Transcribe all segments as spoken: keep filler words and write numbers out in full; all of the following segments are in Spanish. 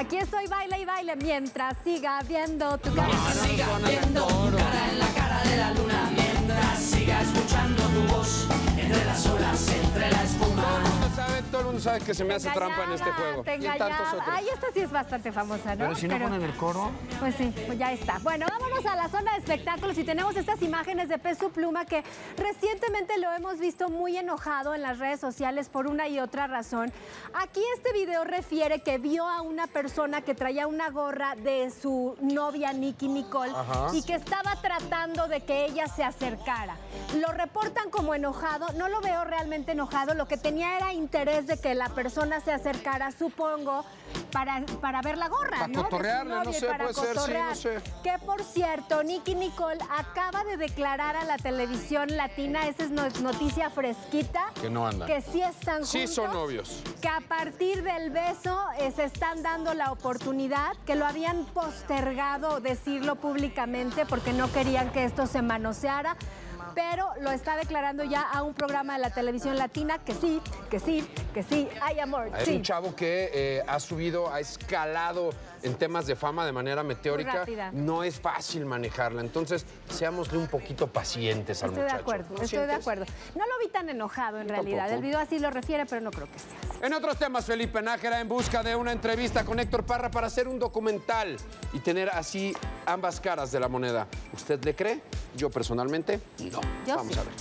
Aquí estoy, baila y baile mientras siga viendo tu cara. Mientras siga viendo tu cara en la cara de la luna. Mientras siga escuchando tu voz entre las olas, entre la espuma. Todo el mundo sabe, todo el mundo sabe que se me hace Engañada, trampa en este juego. te Y en tantos otros. Ay, esta sí es bastante famosa, ¿no? Pero si no ponen el coro. Pues sí, pues ya está. Bueno, vámonos a la zona de espectáculos y tenemos estas imágenes de Peso Pluma que recientemente lo hemos visto muy enojado en las redes sociales por una y otra razón. Aquí este video refiere que vio a una persona que traía una gorra de su novia Nicki Nicole. Ajá. Y que estaba tratando de que ella se acercara. Lo reportan como enojado, no lo veo realmente enojado, lo que tenía era interés de que la persona se acercara, supongo, para, para ver la gorra, para ¿no? Cotorrearle, no sé, puede ser, sí, no sé. Que por cierto, Nicki Nicole acaba de declarar a la televisión latina, esa es noticia fresquita, que no andan, que sí están juntos, sí son novios, que a partir del beso eh, se están dando la oportunidad, que lo habían postergado decirlo públicamente porque no querían que esto se manoseara, pero lo está declarando ya a un programa de la televisión latina que sí, que sí, que sí, hay amor. Es sí. un chavo que eh, ha subido, ha escalado en temas de fama de manera meteórica. No es fácil manejarla, entonces seámosle un poquito pacientes al estoy muchacho. De acuerdo, ¿No estoy sientes? de acuerdo. No lo vi tan enojado en Yo realidad. tampoco. El video así lo refiere, pero no creo que sea así. En otros temas, Felipe Nájera en busca de una entrevista con Héctor Parra para hacer un documental y tener así ambas caras de la moneda. ¿Usted le cree? Yo personalmente, no. Yo Vamos sí. a ver.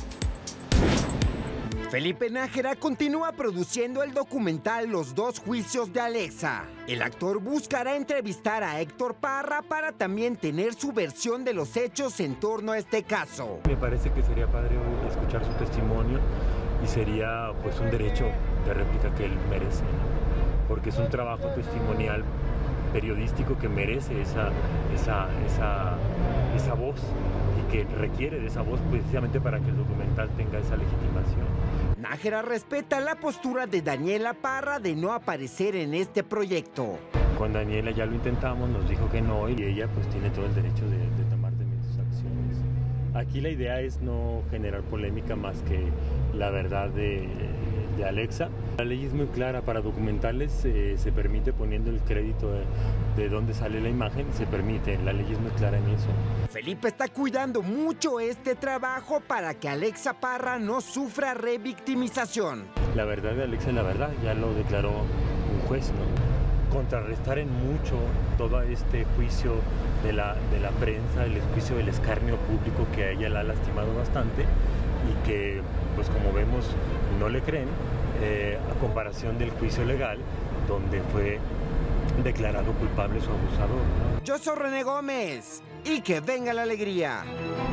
Felipe Nájera continúa produciendo el documental Los dos juicios de Alexa. El actor buscará entrevistar a Héctor Parra para también tener su versión de los hechos en torno a este caso. Me parece que sería padre hoy escuchar su testimonio y sería pues un derecho de réplica que él merece, ¿no? Porque es un trabajo testimonial periodístico que merece esa, esa, esa, esa voz y que requiere de esa voz precisamente para que el documental tenga esa legitimación. Nájera respeta la postura de Daniela Parra de no aparecer en este proyecto. Con Daniela ya lo intentamos, nos dijo que no y ella pues tiene todo el derecho de, de tomar también sus acciones. Aquí la idea es no generar polémica más que la verdad de, de Alexa. La ley es muy clara, para documentales eh, se permite poniendo el crédito de, de dónde sale la imagen, se permite, la ley es muy clara en eso. Felipe está cuidando mucho este trabajo para que Alexa Parra no sufra revictimización. La verdad de Alexa es la verdad, ya lo declaró un juez, ¿no? Contrarrestar en mucho todo este juicio de la, de la prensa, el juicio del escarnio público que a ella la ha lastimado bastante y que, pues como vemos, no le creen, eh, a comparación del juicio legal, donde fue declarado culpable su abusador, ¿no? Yo soy René Gómez y que venga la alegría.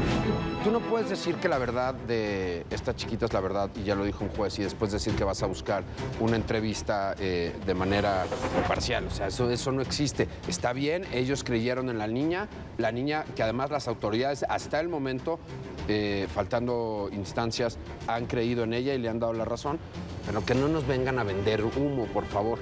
Tú no puedes decir que la verdad de esta chiquita es la verdad, y ya lo dijo un juez, y después decir que vas a buscar una entrevista eh, de manera parcial. O sea, eso, eso no existe. Está bien, ellos creyeron en la niña, la niña que además las autoridades hasta el momento, eh, faltando instancias, han creído en ella y le han dado la razón, pero que no nos vengan a vender humo, por favor.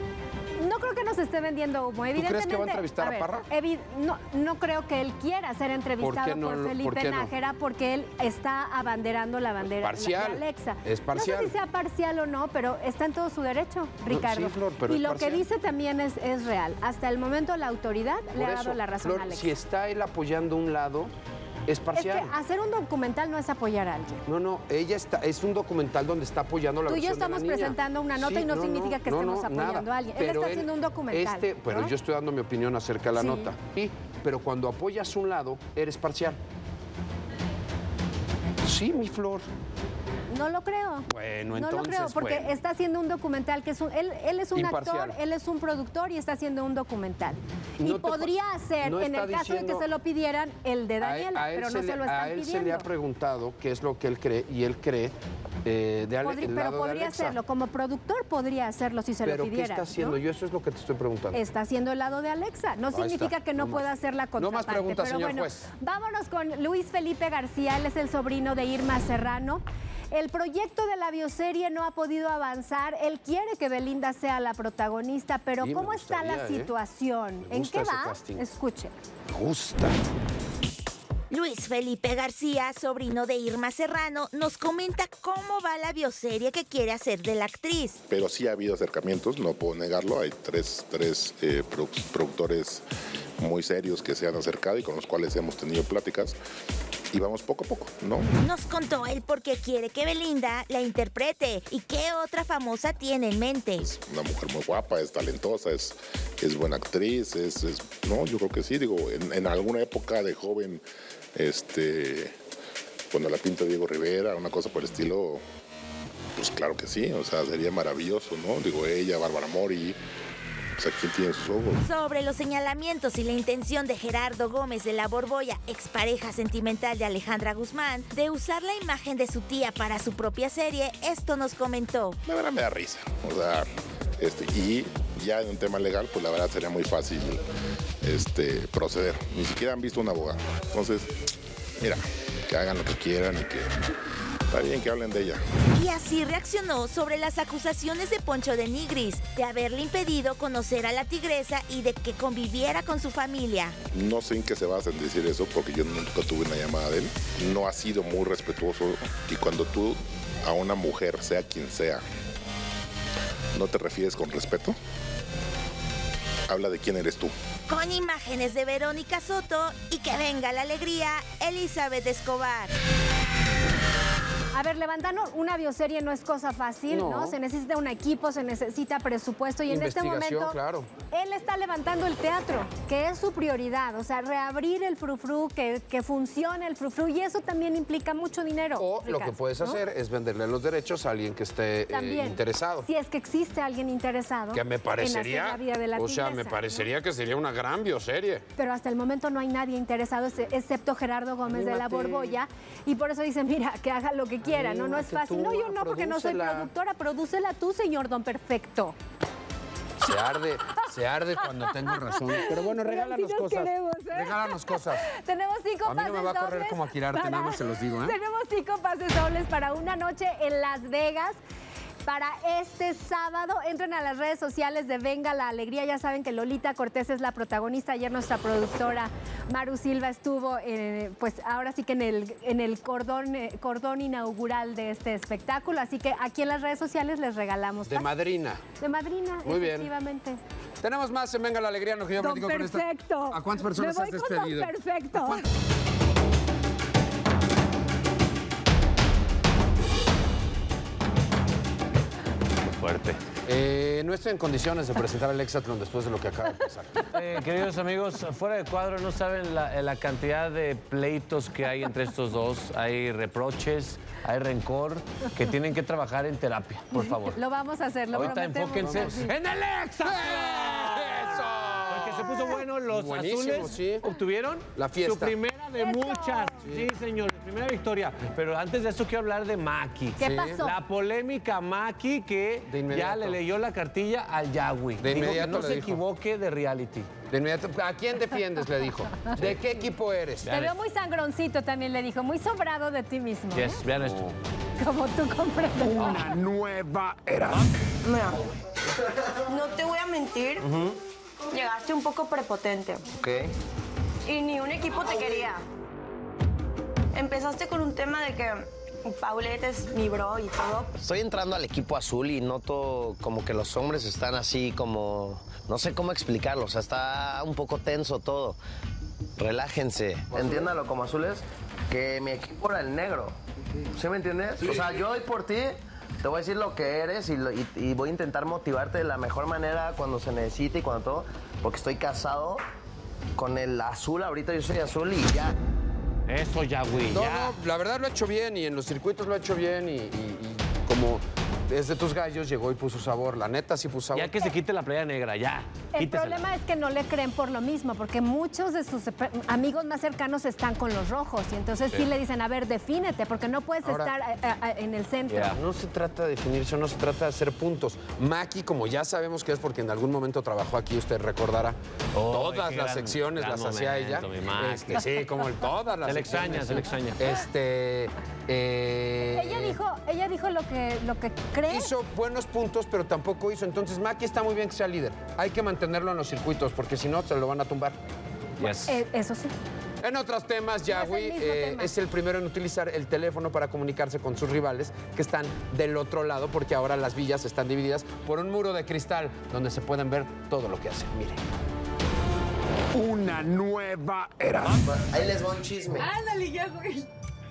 No creo que nos esté vendiendo humo. ¿Tú crees que va a entrevistar a, a ver, Parra? No, no creo que él quiera ser entrevistado ¿Por, no, por Felipe ¿por Nájera no? porque él está abanderando la bandera parcial. de Alexa. Es parcial. No sé si sea parcial o no, pero está en todo su derecho, Ricardo. No, sí, Flor, pero y es lo parcial. que dice también es, es real. Hasta el momento la autoridad Por le ha eso, dado la razón Flor, a Alexa. si está él apoyando un lado, es parcial. Es que hacer un documental no es apoyar a alguien. No, no, ella está, es un documental donde está apoyando la Tú y yo versión de la estamos niña. presentando una nota Sí, y no, no significa que no, estemos no, apoyando nada. a alguien. Pero él está haciendo un documental. Este, pero ¿no? yo estoy dando mi opinión acerca de la Sí. nota. Sí, pero cuando apoyas un lado, eres parcial. Sí, mi Flor. No lo creo. Bueno, no entonces, lo creo, porque bueno. está haciendo un documental que es un... Él, él es un Imparcial. actor, él es un productor y está haciendo un documental. No y te- podría hacer, no en está el caso de que diciendo- se lo pidieran, el de Daniela, a él, a él pero se no le, se lo a están él pidiendo. se le ha preguntado qué es lo que él cree, y él cree eh, de Ale, Podría- el pero lado de podría Alexa. hacerlo, como productor podría hacerlo si se ¿Pero lo qué pidiera. está haciendo? ¿no? Yo eso es lo que te estoy preguntando. Está haciendo el lado de Alexa. No Ahí significa está, que no no pueda más. hacer la No contraparte. más preguntas, pero señor bueno, juez. vámonos con Luis Felipe García. Él es el sobrino de Irma Serrano. El proyecto de la bioserie no ha podido avanzar. Él quiere que Belinda sea la protagonista, pero Sí, me ¿cómo está la gustaría, ¿eh? situación? Me ¿En gusta qué ese va? casting. Escuche. Me gusta. Luis Felipe García, sobrino de Irma Serrano, nos comenta cómo va la bioserie que quiere hacer de la actriz. Pero sí ha habido acercamientos, no puedo negarlo. Hay tres, tres eh, produ- productores muy serios que se han acercado y con los cuales hemos tenido pláticas. Y vamos poco a poco, ¿no? Nos contó él por qué quiere que Belinda la interprete y qué otra famosa tiene en mente. Es una mujer muy guapa, es talentosa, es, es buena actriz, es, es... No, yo creo que sí, digo, en, en alguna época de joven, este, cuando la pinta Diego Rivera, una cosa por el estilo, pues claro que sí, o sea, sería maravilloso, ¿no? Digo, ella, Bárbara Mori... O sea, ¿quién tiene sus ojos? Sobre los señalamientos y la intención de Gerardo Gómez de la Borbolla, expareja sentimental de Alejandra Guzmán, de usar la imagen de su tía para su propia serie, esto nos comentó. La verdad me da risa, o sea, este, y ya en un tema legal, pues la verdad sería muy fácil este, proceder. Ni siquiera han visto un abogado. Entonces, mira, que hagan lo que quieran y que... Está bien que hablen de ella. Y así reaccionó sobre las acusaciones de Poncho de Nigris de haberle impedido conocer a la tigresa y de que conviviera con su familia. No sé en qué se basa en decir eso, porque yo nunca tuve una llamada de él. No ha sido muy respetuoso y cuando tú a una mujer, sea quien sea, no te refieres con respeto, habla de quién eres tú. Con imágenes de Verónica Soto y que venga la alegría, Elizabeth Escobar. A ver, levantar una bioserie no es cosa fácil, ¿no? No. Se necesita un equipo, se necesita presupuesto y en este Investigación, momento claro. él está levantando el teatro, que es su prioridad, o sea, reabrir el frufru, que, que funcione el frufru y eso también implica mucho dinero. O lo Ricard, que puedes ¿no? hacer es venderle los derechos a alguien que esté eh, También, interesado. Si es que existe alguien interesado Que me en parecería, hacer la vida de la o sea, tigresa, me parecería que sería una gran bioserie. pero hasta el momento no hay nadie interesado, ex- excepto Gerardo Gómez de la Anímate. Borbolla, y por eso dicen, mira, que haga lo que quiera, ¿no? No es Anímate fácil. tú, No, yo no, porque no soy prodúcela. productora, prodúcela tú, señor Don Perfecto. Se arde, se arde cuando tengo razón. Pero bueno, Pero regálanos sí nos cosas. queremos, ¿eh? Regálanos cosas. Tenemos cinco A mí no pases me va a correr dobles como a Quirarte, para- nada más se los digo, ¿eh? Tenemos cinco pases dobles para una noche en Las Vegas. Para este sábado, entren a las redes sociales de Venga la Alegría. Ya saben que Lolita Cortés es la protagonista. Ayer nuestra productora Maru Silva estuvo, eh, pues ahora sí que en el, en el cordón, eh, cordón inaugural de este espectáculo. Así que aquí en las redes sociales les regalamos. De pases. madrina. De madrina, Muy bien. efectivamente. Tenemos más en Venga la Alegría, lo que yo Don platico con esta. Perfecto. ¿A cuántas personas Me has voy con Don despedido? Perfecto. ¿A cuántas? Fuerte. Eh, no estoy en condiciones de presentar al Hexatlón después de lo que acaba de pasar. Eh, queridos amigos, fuera de cuadro no saben la, la cantidad de pleitos que hay entre estos dos. Hay reproches, hay rencor, que tienen que trabajar en terapia, por favor. Lo vamos a hacer, lo Ahorita prometemos. enfóquense Sí. en el Hexatlón. ¡Eso! Porque se puso bueno, los Buenísimo, azules sí. obtuvieron La fiesta. su primera de ¡Eso! muchas. Sí, señor, primera victoria. Pero antes de eso quiero hablar de Maki. ¿Qué Sí. pasó? La polémica Maki que De ya inmediato. le leyó la cartilla al Yahweh. De Dijo que inmediato no le se dijo. equivoque de reality. De inmediato, ¿a quién defiendes? Le dijo. ¿De qué equipo eres? Te veo muy sangroncito también, le dijo, muy sobrado de ti mismo. ¿eh? Yes, vean esto. Como tú comprendes. Una nueva era. Mira, no te voy a mentir, llegaste un poco prepotente. Ok. Y ni un equipo te quería. Empezaste con un tema de que Paulette es mi bro y todo. Estoy entrando al equipo azul y noto como que los hombres están así como... No sé cómo explicarlo, o sea, está un poco tenso todo. Relájense. Entiéndalo como azules, que mi equipo era el negro. ¿Sí me entiendes? O sea, yo hoy por ti te voy a decir lo que eres y, lo- y- y voy a intentar motivarte de la mejor manera cuando se necesite y cuando todo, porque estoy casado con el azul, ahorita yo soy azul y ya. Eso, Yahweh, No, ya. no, la verdad lo ha hecho bien y en los circuitos lo ha hecho bien y, y- y como es de tus gallos llegó y puso sabor. La neta sí puso sabor. Ya que se quite la playa negra, ya. El Quítesela. problema es que no le creen por lo mismo, porque muchos de sus ep- amigos más cercanos están con los rojos y entonces sí, le dicen, a ver, defínete, porque no puedes Ahora- estar a- a- en el centro. Ya. No se trata de definirse, no se trata de hacer puntos. Maki, como ya sabemos que es porque en algún momento trabajó aquí, usted recordará, Oh, todas qué las gran- secciones gran las hacía ella. momento, mi Maki. Este, sí, como el- todas las Se le secciones. extraña, se le extraña. Este, eh, Ella dijo, ella dijo lo que, lo que cree. Hizo buenos puntos, pero tampoco hizo. Entonces, Maki está muy bien que sea líder. Hay que mantenerlo en los circuitos, porque si no, se lo van a tumbar. Yes. Eh, eso sí. En otros temas, Yahweh No es el mismo eh, tema. es el primero en utilizar el teléfono para comunicarse con sus rivales que están del otro lado, porque ahora las villas están divididas por un muro de cristal donde se pueden ver todo lo que hacen. Miren. Una nueva era. Ahí les va un chisme. Ándale, ya, güey.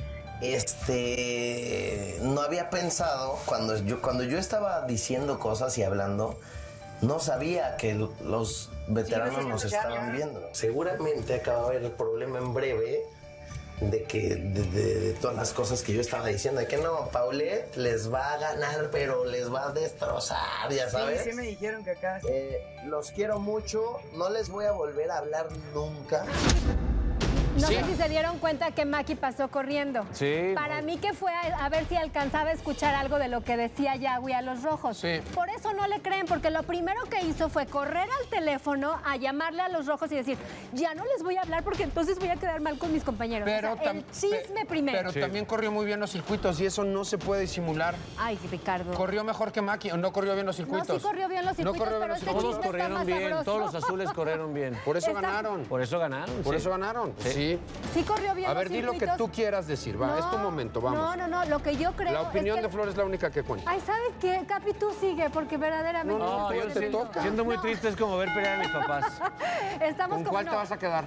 Este, no había pensado, cuando yo, cuando yo estaba diciendo cosas y hablando, no sabía que los veteranos nos estaban viendo. Seguramente acaba de haber el problema en breve de que de, de- de todas las cosas que yo estaba diciendo, de que no, Paulette les va a ganar, pero les va a destrozar, ya sabes. Sí, sí me dijeron que acá... Eh, los quiero mucho, no les voy a volver a hablar nunca. No Sí. sé si se dieron cuenta que Maki pasó corriendo. Sí. Para mí que fue a, a ver si alcanzaba a escuchar algo de lo que decía Yahweh a los rojos. Sí. Por eso no le creen, porque lo primero que hizo fue correr al teléfono a llamarle a los rojos y decir, ya no les voy a hablar porque entonces voy a quedar mal con mis compañeros. Pero O sea, el tam- chisme pe- primero. Pero Sí. también corrió muy bien los circuitos y eso no se puede disimular. Ay, Ricardo. ¿Corrió mejor que Maki o no corrió bien los No, circuitos? sí corrió bien los circuitos, No corrió bien pero los este circuitos. Todos chisme está corrieron más bien, sabroso. todos los azules corrieron bien. Por eso Está- ganaron. Por eso ganaron. Por sí. eso ganaron. Sí. Sí. Sí corrió bien A los ver, di lo que circuitos. tú quieras decir, va, es tu momento, vamos. No, no, no, lo que yo creo La opinión es que... de Flor es la única que cuenta. Ay, ¿sabes qué? Capi, tú sigue, porque verdaderamente... No, No, Te yo toca. siento, siento muy triste, es como ver pelear a mis papás. Estamos ¿Con como cuál no. te vas a quedar?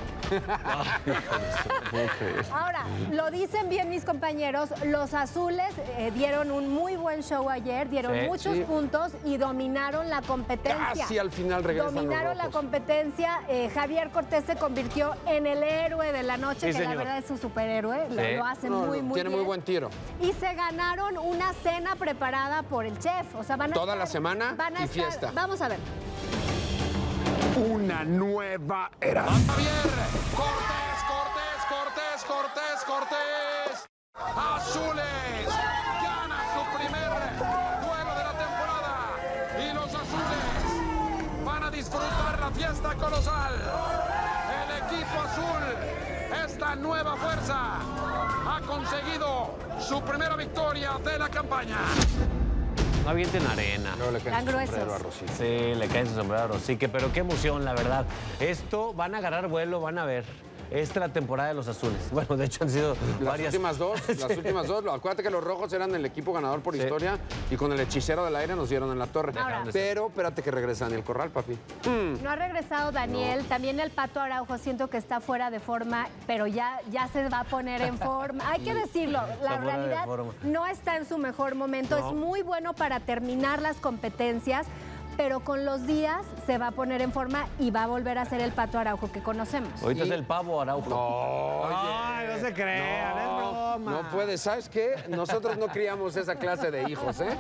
Ahora, lo dicen bien mis compañeros, los azules eh, dieron un muy buen show ayer, dieron Sí, muchos sí. puntos y dominaron la competencia. Casi al final regresan los Dominaron la rojos. competencia. eh, Javier Cortés se convirtió en el héroe de la noche, Sí, que señor. la verdad es su superhéroe, lo, Sí. lo hace No, muy, no, muy tiene bien. muy buen tiro. Y se ganaron una cena preparada por el chef. O sea, van a Toda estar- la semana van a y estar- fiesta. Vamos a ver. Una nueva era. Javier, Cortés, Cortés, Cortés, Cortés, Cortés. Azules gana su primer duelo de la temporada y los azules van a disfrutar la fiesta colosal. El equipo azul, esta nueva fuerza, ha conseguido su primera victoria de la campaña. No avienten arena. Luego le cae Tan su gruesos. sombrero a Rosita. Sí, le caen su sombrero a Rosique, pero qué emoción, la verdad. Esto van a agarrar vuelo, van a ver. Esta es la temporada de los azules. Bueno, de hecho han sido Las varias. últimas dos, las últimas dos. Acuérdate que los rojos eran el equipo ganador por Sí. historia y con el hechicero del aire nos dieron en la torre. Ahora. Pero espérate que regresa Daniel Corral, papi. No ha regresado Daniel, también el Pato Araujo siento que está fuera de forma, pero ya, ya se va a poner en forma. Hay que decirlo, la Está fuera de realidad forma. no está en su mejor momento, No. es muy bueno para terminar las competencias, pero con los días se va a poner en forma y va a volver a ser el Pato Araujo que conocemos. Ahorita es el pavo Araujo. Ay, no se crean, es broma. No puede, ¿sabes qué? Nosotros no criamos esa clase de hijos, ¿eh?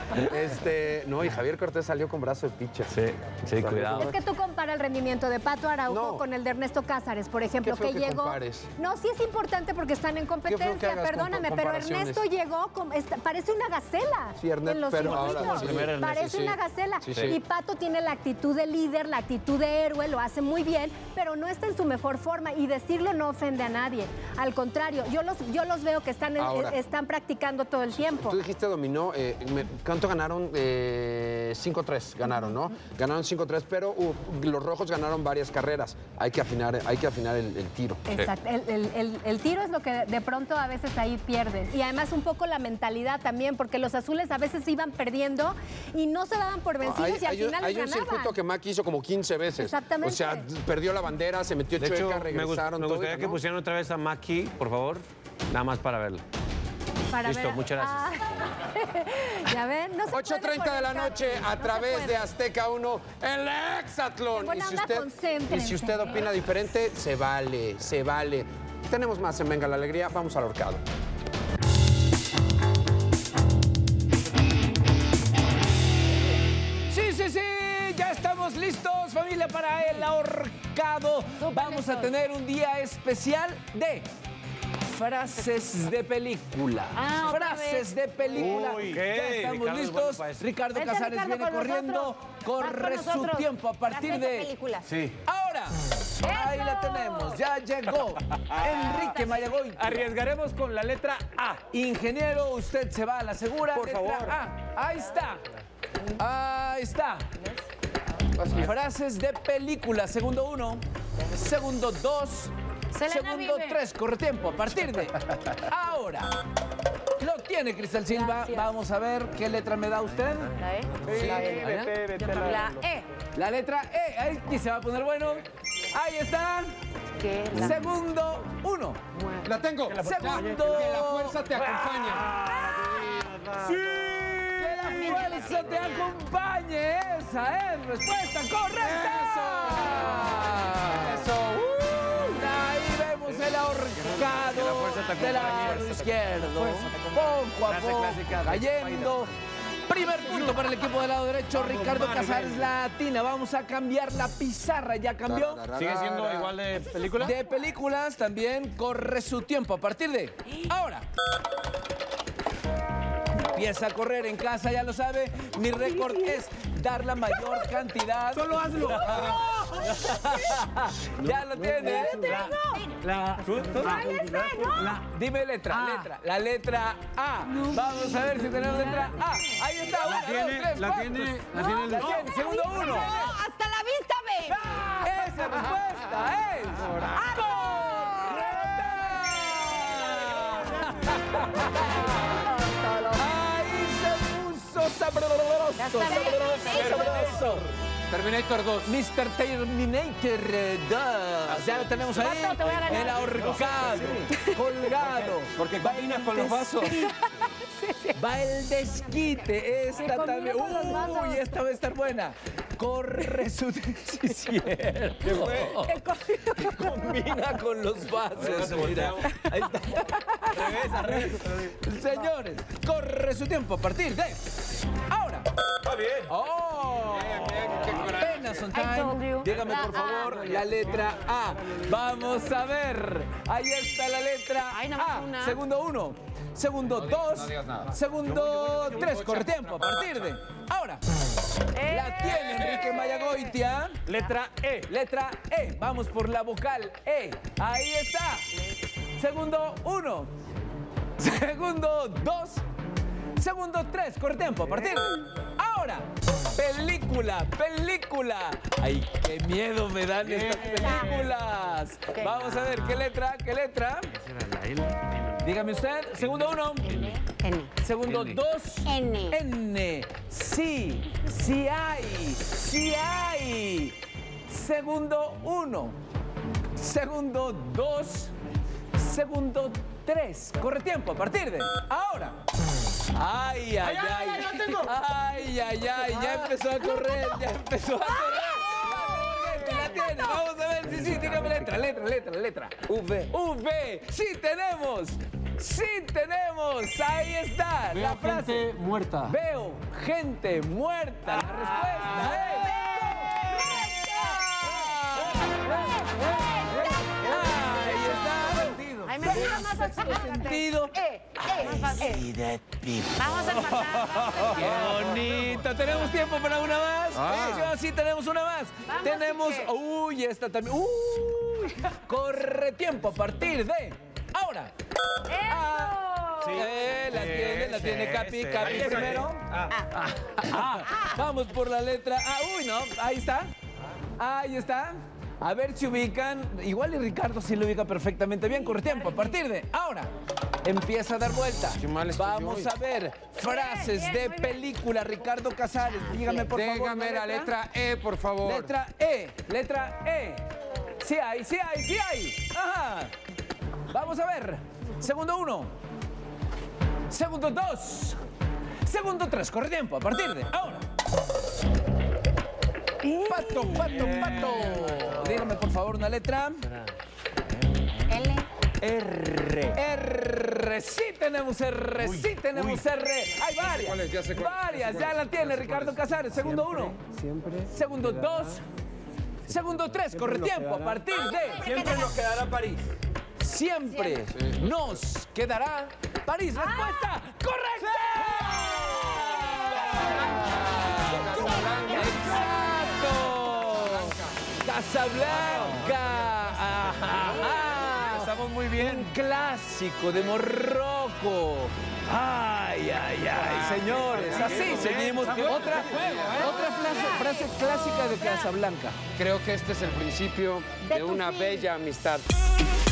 Este, no, y Javier Cortés salió con brazo de pitcher. Sí, sí, cuidado. Es que tú compara el rendimiento de Pato Araujo No. con el de Ernesto Cázares, por ejemplo, Qué feo que, que llegó. compares. No, sí es importante porque están en feo que competencia, hagas perdóname, compa- pero comparaciones. Ernesto llegó, como, está- parece una gacela. Sí, Ernesto, en los pero ahora circuitos. sí. El primer Ernesto, Parece sí. una gacela. Sí, sí. Y Pato tiene la actitud de líder, la actitud de héroe, lo hace muy bien, pero no está en su mejor forma. Y decirlo no ofende a nadie. Al contrario, yo los, yo los veo que están, en- Ahora. están practicando todo el tiempo. Tú dijiste dominó, eh, me- ¿cuánto ganaron? Eh, cinco tres ganaron, ¿no? Ganaron cinco tres, pero uh, los rojos ganaron varias carreras. Hay que afinar, hay que afinar el, el tiro. Exacto. El, el- el- el tiro es lo que de pronto a veces ahí pierden. Y además un poco la mentalidad también, porque los azules a veces iban perdiendo y no se daban por vencidos Hay, y al hay un- final hay les un ganaban. circuito que Maki hizo como quince veces. Exactamente. O sea, perdió la bandera, se metió De hecho, chueca, me, gust- regresaron. me todo y gustaría que ganó. pusieran otra vez a Maki, por favor. Nada más para verlo. Para Listo, ver- muchas gracias. Ah. Ya ven, no se ocho treinta de la puede noche conectar. a No se través puede. de Azteca uno, el Hexatlón. Qué buena Y si onda, usted, y concéntrense. si usted opina diferente, se vale, se vale. Tenemos más en Venga la Alegría, vamos al ahorcado. Sí, sí, sí, ya estamos listos, familia, para el ahorcado. Vamos a tener un día especial de frases de película. Ah, otra frases vez. de película. Uy, ya ¿qué? estamos Ricardo es bueno listos. para eso. Ricardo Vente, Casares Ricardo, viene con corriendo. nosotros. Corre Vas con su nosotros. tiempo a partir Frases de de... película. Sí. Ahora, ahí la tenemos, ya llegó Enrique Mayagoy. Arriesgaremos con la letra A. Ingeniero, usted se va a la segura. Por letra favor. A. Ahí está. Ahí está. Frases de película. Segundo uno. Segundo dos. Selena Segundo vive. tres, corre tiempo. A partir de ahora. Lo tiene Cristal Silva. Gracias. Vamos a ver qué letra me da usted. La E. Sí, La E. vete, vete, Yo también. La E. La letra E. Ahí se va a poner bueno. Ahí está. ¿Qué? La- Segundo uno. La tengo. Segundo. Que la fuerza te acompañe. ¡Sí! ¡Que la fuerza te acompañe! Esa es respuesta correcta. Eso. Uh, ahí vemos el ahorcado la fuerza te del acompañe. lado izquierdo. Poco a Frase poco clásica de cayendo. Primer punto para el equipo del lado derecho. Ricardo Casares Latina. Vamos a cambiar la pizarra. ¿Ya cambió? ¿Sigue siendo igual de película? De películas también corre su tiempo. A partir de ahora. Empieza a correr en casa, ya lo sabe. Mi récord es dar la mayor cantidad. Solo hazlo. Ya lo tiene. La, La- Dime letra, letra. La letra A. Vamos a ver si tenemos letra A. Ahí está. Una, tiene, dos, tres, la cuatro. tiene, la tiene el- La tiene. Segundo uno. hasta la vista, ve. Esa respuesta es correcta. Ahí se puso sabroso, sabroso, sabroso. Terminator dos. mister Terminator dos. Ya lo tenemos ahí. Vato, te voy a ganar. El ahorcado, colgado. Porque combinas con los vasos. Va el desquite. Esta combina también. con los vasos. Uy, esta va a estar buena. Corre su... Sí, cierto. ¿Qué fue? Combina con los vasos. Mira. Ahí está. Revés, al revés. Señores, corre su tiempo a partir de ahora. Está bien. ¡Oh! Apenas on time. Dígame, por favor, la letra A. Vamos a ver. Ahí está la letra Ay, nada más A. una. Segundo uno. Segundo dos. Segundo tres. Corre tiempo a partir de ahora. La tiene Enrique Mayagoitia. Letra E. Letra E. Vamos por la vocal E. Ahí está. Segundo uno. Segundo dos. Segundo tres. Corre tiempo a partir de ahora. Película, película. Ay, qué miedo me dan estas películas. Vamos a ver, ¿qué letra? ¿Qué letra? Dígame usted. Segundo uno. N. Segundo N. dos. N. N. Sí, sí hay, sí hay. Segundo uno. Segundo dos. Segundo tres. Corre tiempo a partir de ahora. Ay, ay, ay. Ay, ay, ay. Ya empezó a correr, ya empezó a correr. La tiene. Vamos a ver si sí, dígame letra, letra, letra, letra. V. V. Sí tenemos. Sí tenemos. Ahí está. La frase. muerta. Veo gente muerta. La respuesta es. Ahí está. Ay, me gusta más así. Sentido. E. E. Más fácil. Vamos a empatar. ¡Qué bonito! ¿Tenemos tiempo para una más? Ah. Sí, sí, tenemos una más. Vamos, tenemos... Quique. Uy, esta también. Uy. Corre tiempo a partir de ahora. Ah, ¡Eso! eh, la tiene, la tiene Capi. Capi Ahí está. primero. Ah. Ah, vamos por la letra A. Uy, no, ahí está. Ahí está. A ver si ubican. Igual y Ricardo sí lo ubica perfectamente bien. Corre tiempo. A partir de ahora. Empieza a dar vuelta. Qué mal estoy Vamos hoy. a ver frases bien, de muy bien. película. Ricardo Casares, dígame por favor. Dígame la letra E, por favor. Letra E. Letra E. Sí hay, sí hay, sí hay. Ajá. Vamos a ver. Segundo uno. Segundo dos. Segundo tres. Corre tiempo. A partir de ahora. Pato, pato, pato. Dígame por favor una letra. L. R. R. Sí tenemos R. Sí tenemos R. Hay varias. cuál es, ya sé cuál es, varias. ya sé Ya cuál la es, tiene ya sé Ricardo cuál es. Casares. Segundo uno. Siempre. Segundo dos. Segundo tres. Corre tiempo. A partir de. Siempre nos quedará París. Siempre nos quedará París. Respuesta correcta. Exacto. Casablanca. Ajá. Estamos muy bien. Un clásico de Morroco. Ay, ay, ay, señores. Así seguimos. Otra, otra frase, frase clásica de Casablanca. Creo que este es el principio de una bella amistad.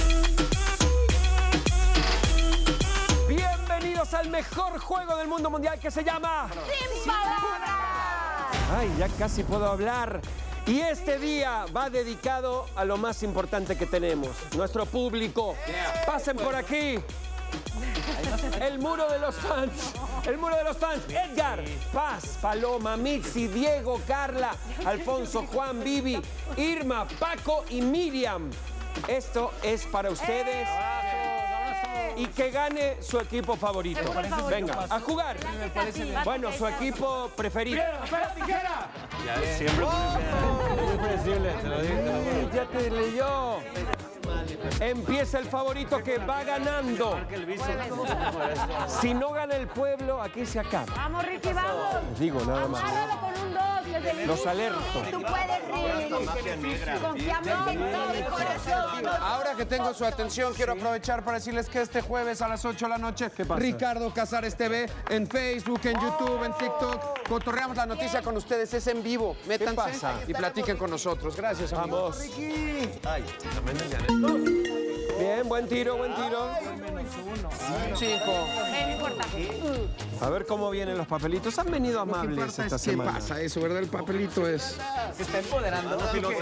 Bienvenidos al mejor juego del mundo mundial que se llama... ¡Sin palabras! Ay, ya casi puedo hablar. Y este día va dedicado a lo más importante que tenemos, nuestro público. Pasen por aquí. El muro de los fans. El muro de los fans. Edgar, Paz, Paloma, Mitzi, Diego, Carla, Alfonso, Juan, Vivi, Irma, Paco y Miriam. Esto es para ustedes. Y que gane su equipo favorito. Venga, a jugar. Bueno, su equipo preferido. ¡Tijera! Siempre muy predecible, te lo digo. Ya te leyó. Empieza el favorito que va ganando. Si no gana el pueblo, aquí se acaba. Vamos, Ricky, vamos. Digo, nada más. Agárralo con un dos. Desde el Los inicio. alerto. Tú puedes, Ricky. Confiamos en todo el corazón. Ahora que tengo su atención, quiero aprovechar para decirles que este jueves a las ocho de la noche, Ricardo Casares T V, en Facebook, en YouTube, en TikTok, cotorreamos la noticia con ustedes, es en vivo. Métanse pasa? y platiquen con nosotros. Gracias, amigos. Vamos. Bien, buen tiro, buen tiro. Cinco. No importa. A ver cómo vienen los papelitos. Han venido amables esta ¿Qué semana. pasa eso, verdad? El papelito es... Se está empoderando.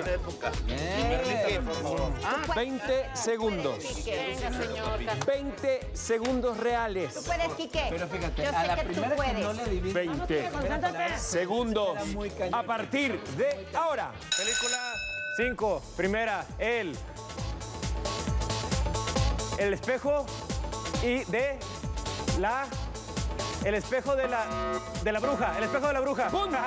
veinte segundos. Venga, señor. veinte segundos reales. Tú puedes, Quique. Pero fíjate, Yo sé a la que tú primera que puedes. no le adivino. veinte segundos. A partir de ahora. Película cinco, primera, el... El espejo y de la... El espejo de la... De la bruja, el espejo de la bruja. ¡Punto!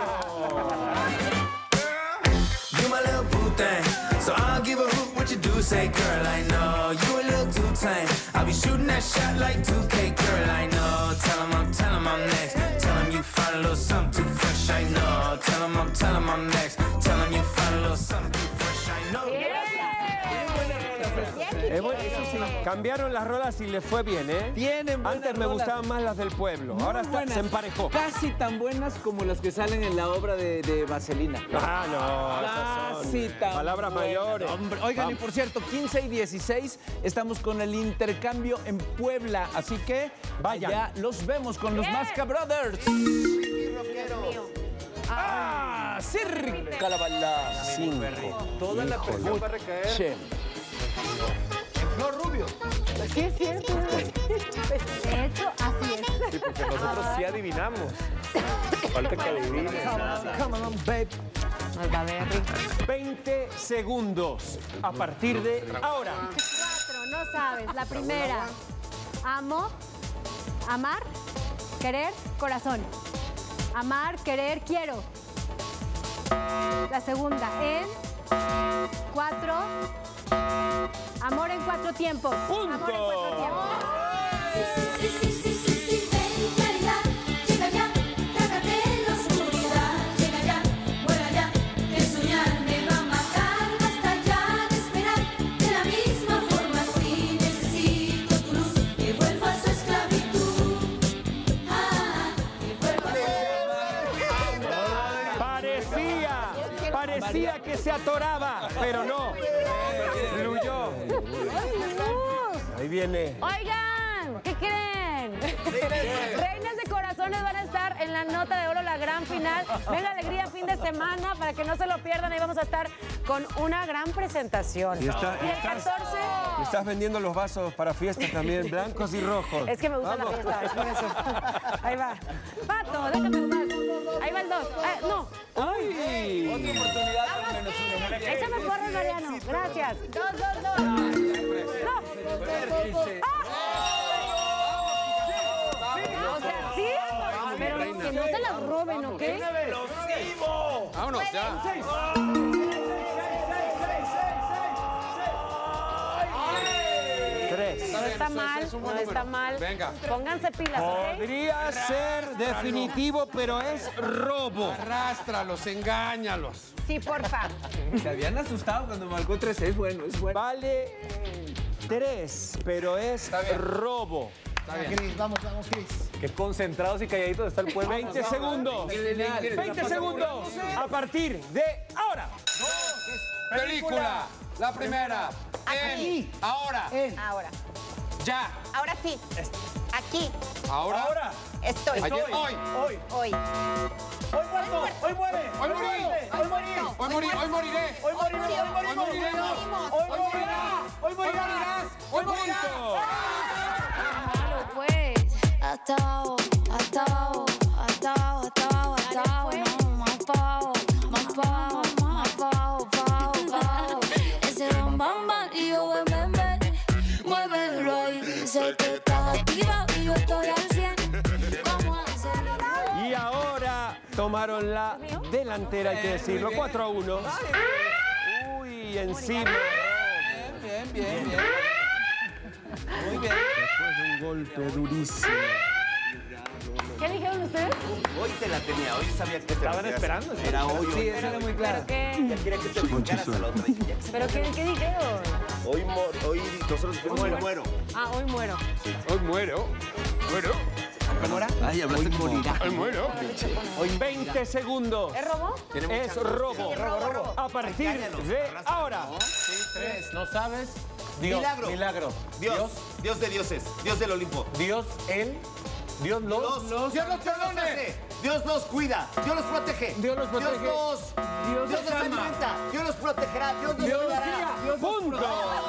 You my little boo thing, so I'll give a hoot what you do say, girl. I know you a little too tame. I'll be shooting that shot like two K, girl. I know. Tell 'em I'm, tell 'em I'm next. Tell 'em you find a little something too fresh. I know. Tell 'em I'm, tell 'em I'm next. Tell 'em you find a little something too fresh. I know. Eh, bueno, eso sí, cambiaron las rolas y les fue bien, ¿eh? Tienen buenas Antes me rolas. gustaban más las del pueblo. Muy Ahora está- buenas. se emparejó. Casi tan buenas como las que salen en la obra de, de Vaselina. Ah, no. esas son Casi tan palabras buenas. mayores. Hombre, oigan, y por cierto, quince y dieciséis estamos con el intercambio en Puebla. Así que Vayan. ya los vemos con los Masca Brothers. ¡Ah! ¡Circa la bala! Cinco. Toda la presión va a recaer. Che. No, Rubio. Sí, es cierto. De hecho, así es. Sí, porque nosotros sí adivinamos. Falta que adivinen. Come on, babe. Nos va a ver, Ricky. veinte segundos. A partir de ahora. Cuatro, no sabes. La primera. Amo, amar, querer, corazón. Amar, querer, quiero. La segunda, en cuatro. Amor en cuatro tiempos. ¡Punto! Amor en cuatro tiempos. Sí, sí, sí, sí, sí, sí, ven, claridad, llega ya, trágate la oscuridad, llega ya, vuela ya, el soñar me va a matar, basta ya de esperar, de la misma forma sí, necesito tu luz, que vuelva a su esclavitud, ah, que vuelva a su... Parecía, parecía que se atoraba, pero no. Fluyó. Ahí viene. Oigan, ¿qué creen? Reinas de Corazones van a estar en la nota de oro, la gran final. Venga Alegría fin de semana para que no se lo pierdan. Ahí vamos a estar con una gran presentación. Y, está- Y el catorce... y estás vendiendo los vasos para fiestas también, blancos y rojos. Es que me gusta Vamos. la fiesta, es por eso. Ahí va. Pato, déjame más. Ahí va el dos. Eh, no. ¡Ay! Otra oportunidad para menos uno. Échame porras, Mariano. Gracias. Dos, dos, dos. No. O sea, sí, pero que no se las roben, ¿ok? Vámonos, ya. Tres. No está eso mal, es un no buen está número. mal. Venga. Pónganse pilas, ¿ok? Podría ser definitivo, pero es robo. Arrástralos, engáñalos. Sí, porfa. Se habían asustado cuando marcó tres. Es bueno, es bueno. Vale tres, pero es robo. Cris, vamos, vamos, Cris. Qué concentrados y calladitos está el pueblo. veinte segundos. veinte segundos. A partir de ahora. Película, la primera. Aquí. En, ahora, Ahora. ya. Ahora sí. Aquí. Ahora. Ahora. Estoy. Ayer, hoy. Hoy. Hoy. Hoy muerto. Hoy muere. Hoy morí. Hoy morir. Hoy morí. Hoy moriré. Hoy moriré. Hoy moriremos. moriremos. Hoy morirá. Hoy morirás. Hoy morirás. Malo pues, hasta abajo, hasta abajo, hasta abajo, hasta abajo, hasta abajo, no, más pa' abajo, más pa' abajo, más pa' abajo, pa' abajo, pa' abajo. Ese bam bam bam y yo ven ven ven, muévelo ahí, sé que estás activa y yo estoy al cien. Vamos a hacer. Y ahora tomaron la delantera, hay que decirlo, cuatro a uno. Uy, encima. Bien, bien, bien. Muy bien. Después de un golpe durísimo. ¿Qué dijeron ustedes? Hoy te la tenía, hoy sabía que te Estaban la esperando. Era hoy. Sí, eso era muy claro. ¿Pero qué? Ya quería que te brincaras a la otra. Dije, ya. ¿Pero qué, qué dijeron? Hoy, mor, hoy nosotros fuimos muero. muero. Ah, hoy muero. Hoy muero. Muero. Ay, hablaste como... Hoy muero. veinte segundos. ¿Es robo? Es robo. Robo, robo. A partir de ahora. Sí, tres. ¿No sabes? Dios. Milagro. Milagro. Dios, Dios de dioses, Dios del Olimpo. Dios, Él. Dios los. Dios, Dios los perdone. Dios los cuida, Dios los protege. Dios los protege. Dios los, Dios Dios los los ama. alimenta. Dios los protegerá. Dios los Dios los cuidará. cría. Dios los ¡Punto!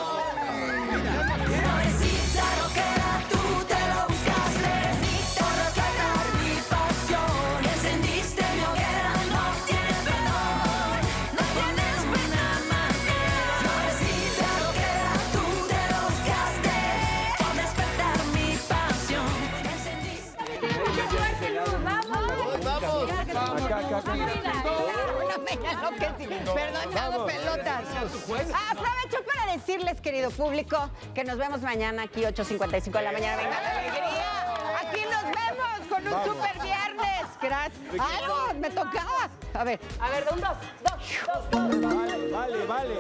Pobrecita, lo que era tú te lo buscaste. Por rescatar mi pasión, encendiste mi hoguera, no tienes perdón, no tienes pena más. Pobrecita, lo que era tú te lo buscaste. Por despertar mi pasión, encendiste mi Vamos. Acá, acá, acá. Perdón, me hago pelotas. Aprovecho para decirles, querido público, que nos vemos mañana aquí, ocho cincuenta y cinco de la mañana. Venga la alegría. Aquí nos vemos con un super viernes. Gracias. ¡Ah, no! ¡Me tocaba! A ver. A ver, de un dos, dos, dos, dos. Vale, vale, vale.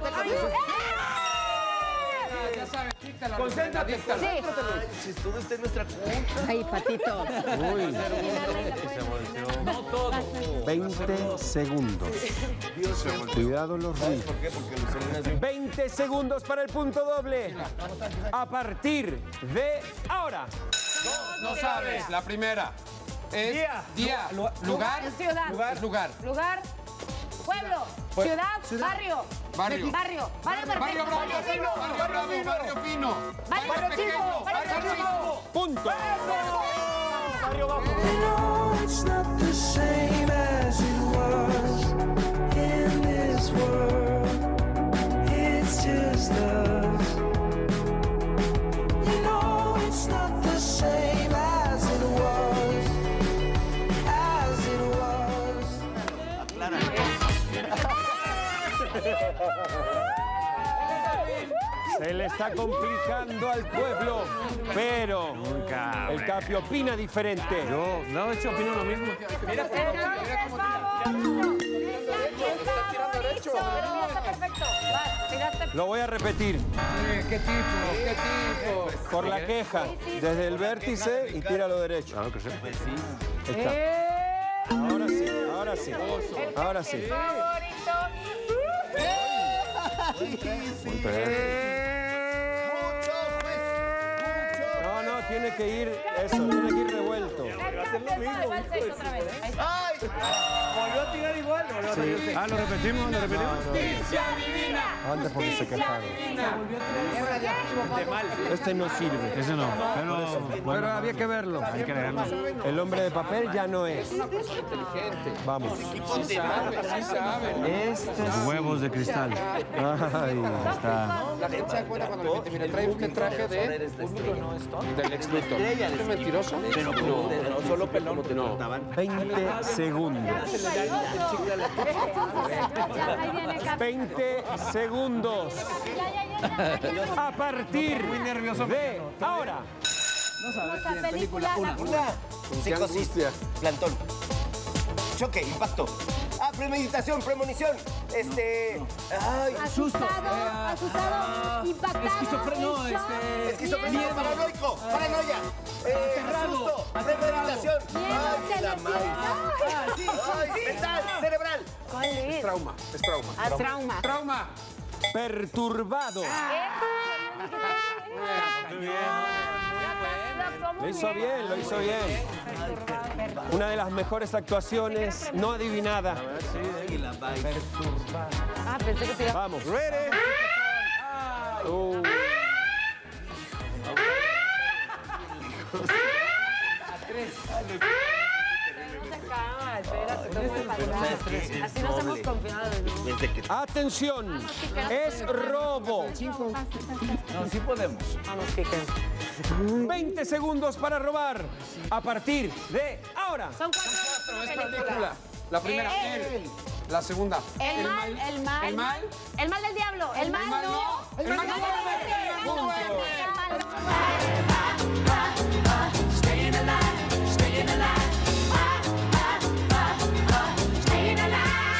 Ya sabes, quítalo. Concéntrate. Si todo está en nuestra cuenta. Ay, Patito. Uy, No todo. veinte segundos. Cuidado los ríos. ¿Por qué? Porque Lucelena es bien... veinte segundos para el punto doble. A partir de ahora. No sabes. La primera. Es Día. Día. Lu- Lugar. Ciudad. Lugar. Lugar. Lugar. Pueblo. Ciudad. Barrio. Barrio. Barrio. Barrio perfecto. Barrio Bravo. Barrio fino. Barrio Bravo. Barrio Fino. Barrio Barrio chico. pequeño. Barrio Barrio chico. chico. Punto. Barrio bajo. No, it's not the same as it was in this world. It's just us. You know, it's not the same as it was, as it was. Se le está complicando al pueblo, pero el Capi opina diferente. Yo, no, de hecho, opino lo mismo. Mira cómo está tirando derecho. Está perfecto. Va, tiraste. Lo voy a repetir ¿Qué tipo? ¿Qué tipo? por la queja. Desde el vértice y tíralo derecho. Claro que sí. Ahí está. Ahora sí, ahora sí. Ahora sí. Favorito. No, no, tiene que ir eso, tiene que ir revuelto. ¡Ay! Volvió a tirar igual. Volvió a tirar igual. Ah, lo repetimos, lo repetimos. Antes porque se quejaron. De mal. Este no sirve. Ese no. Pero, Pero había que verlo. hay que leerlo. El hombre de papel ya no es. Vamos. Sí sabe, sí sabe. Este es... Huevos de cristal. Ay, Está. La gente se da cuenta cuando le dice, mira, trae usted traje de... Del ex Luthor. ¿Es mentiroso? Pero no, no, solo pelón te trataban. veinte segundos. veinte segundos. A partir de ahora. No sabes. Esa película. Una. Psicosis. Plantón. Choque, impacto. Ah, premeditación, premonición. Este. Ay. Asustado, asustado, impactado. Esquizofrenia, en shock. este. Esquizofrenia, Miedo. paranoico, paranoia. Eh, Aterrado. susto, Aterrado. premeditación. Miedo, Ay, la madre. Ah, sí, Ay, mental, cerebral. ¿Cuál es? Trauma, es trauma. Ah, trauma. Trauma. Perturbado. ¿Cómo Lo hizo bien, lo hizo bien. Una de las mejores actuaciones no adivinada. Ah, pensé que te iba... Vamos. Ready. Uh. Así nos hemos confiado, ¿no? Atención, es robo. No, sí podemos. Vamos, piquen. veinte segundos para robar. A partir de ahora. Son cuatro. Es película. La primera, él. La segunda. El mal, el mal. ¿El mal? El mal del diablo. El mal no. El mal no. El mal no. Staying alive, staying alive. Staying alive.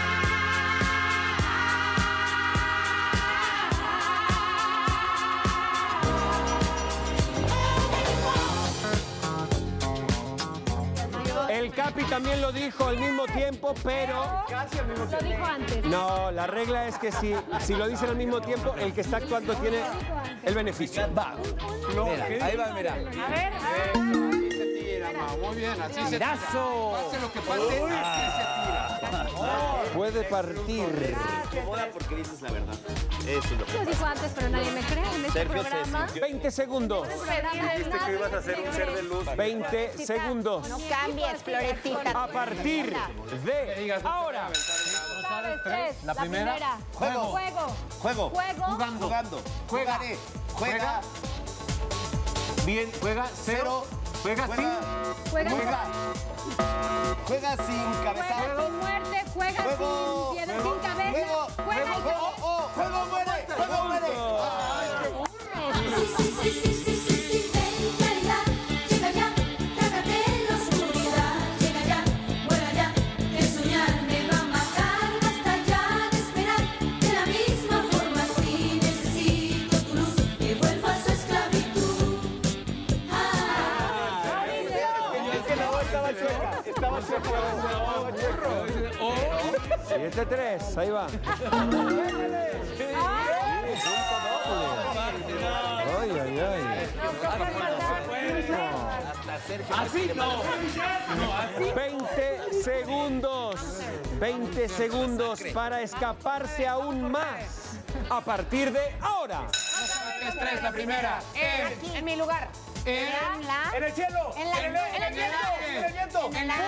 El Capi también lo dijo al mismo tiempo, pero... Casi al mismo tiempo. Lo dijo antes. No, la regla es que si, si lo dicen al mismo tiempo, el que está actuando tiene el beneficio. Va. Mira, ahí va, mira. A ver. Así se tira, ma. Muy bien, así se tira. Tirazo. Pase lo que pase, así se tira. Puede partir. Incomoda porque dices la verdad. Eso es lo que Lo dijo antes, pero nadie me cree en este Sergio se programa. sintió- veinte segundos. Dijiste que ibas a hacer un ser de luz. veinte segundos. No cambies, Florecita. A partir de ahora. ¿Sabes? Tres. La primera. Juego. Juego. Juego. Juego. Jugando. Jugando. Juega. Jugaré. Juega. Bien, juega cero. Juega Juega. Juega. Juega. Juega sin Juega cabezazo. sin muerte. Juega Juego. sin piedra, Juego. sin cabeza. Juego. Juega y Juego. Oh, juego muere. Juego muere. Sí, sí, sí, sí, sí, sí, sí, ven, claridad, llega ya, trágate la oscuridad, llega ya, vuela ya, el soñar me va a matar, basta ya de esperar, de la misma forma si necesito tu luz, que vuelva a su esclavitud. Ah. Es que la voz estaba chueca. Estaba chueca. Estaba chueca. siete tres, ahí va. Ay, ay, ay. Así no. veinte segundos. veinte segundos para escaparse aún más. A partir de ahora. Tres, tres, la primera. Él. Aquí, en mi lugar. Él. En la... En el cielo. En la... En el, en el viento. En el viento. En la...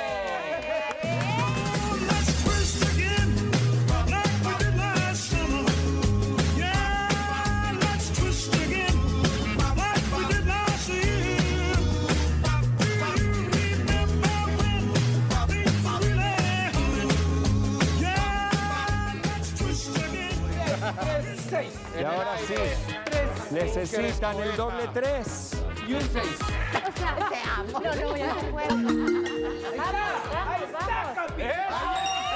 Y ahora sí, necesitan el doble tres. Y un seis. O sea, te amo. No, no voy a hacer juego. Vamos, vamos, vamos.